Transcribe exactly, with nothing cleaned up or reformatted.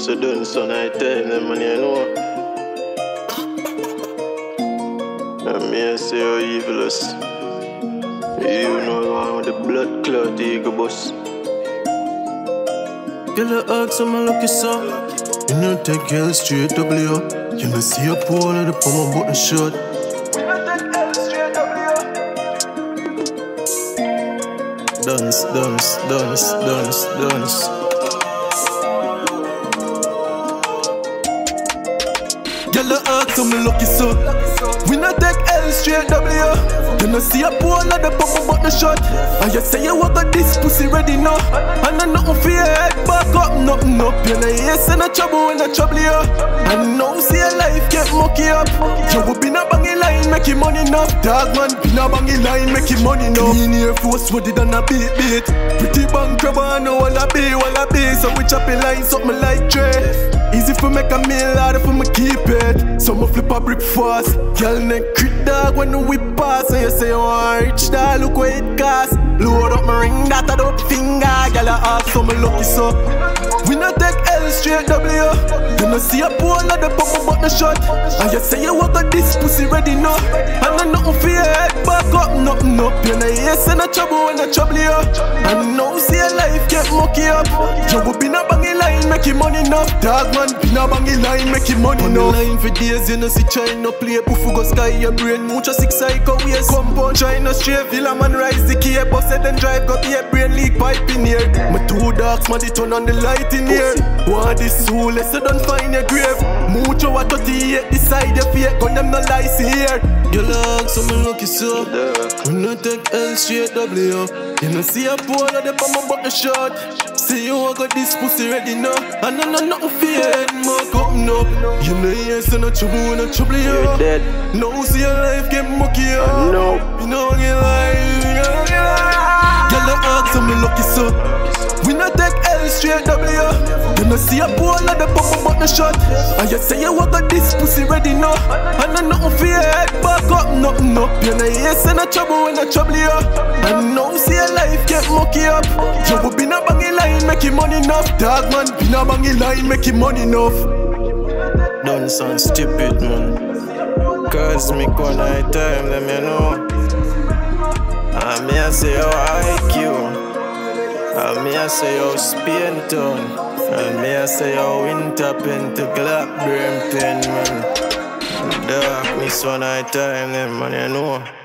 So done, son, I tell them, man, you know. And me, I say, how evil us. You know, one with the blood clot, you go bust. Girl, I ask how my lucky son. You know, take L straight W. You know, see a pole of the palm about the shot. Dance, dance, dance, dance, dance. Girl, I ask how my lucky son. We not take L straight W. You know see a pole of the pump about the shot. And you say you want got this pussy ready now. And I nothing for your head back up, nothing up. You know you say no trouble when I trouble you. And now see your life get mucky up. You will be na bangy line, make you money now. Dog man, be na bangy line, make you money now. Clean Air Force, what did I not beat beat. Pretty bang crab, I know all I be, all I be. So we chopping line, something like Dre. Easy for make a meal, harder for me keep it. So me flip a brick fast. Girl neck crit dog when the whip pass. And you say you want rich dog, look what it cost. Load up my ring, that a dope finger. Girl I ask so me lucky so. We not take L straight W. You know see a pole of the pump about the shot. And you say you want got this pussy ready now. And I nothing for your head back up, nothing up. You know you say no trouble when I trouble you. And now see your life get mucky up. You will be na bangy line, make you money now. Dog man, be na bangy line, make you money now. On the line for days, you know see China play. Bufu go sky, your brain, mucho six psycho ways. Compound China straight, villa man rise the key. Bust it and drive, got be a brain leak pipe in here. My two dogs, man, they turn on the light in here. Want this soul, let's don't find your grave. Mucho what thirty-eight, decide your fate. Gun them no lies here. You look so me lucky so. We not take L straight W. You know see a pole of the bomb about the shot. See you got this pussy ready now. And I know nothing fear, mark up no. You know you ain't no trouble, no trouble you. You're dead. Now see your life get mucky up. No. You know you lie, you know you lie. Girl I ask so me lucky so. We not take L straight W. You know see a pole of the pump about the shot. And you say you got this pussy ready now. And I nothing for your head back up, nothing up. You know you say no trouble when I trouble you. And now see your life get mucky up. You will be na bangy line, make you money enough. Dog man, be na bangy line, make you money enough. Don't sound stupid, man. Cause me one night time, them you know. And me I say yo I Q. And me I say yo Spain Town. And me I say yo Winter Pen to Black Brampton, man. Dark, miss one night time, them man you know.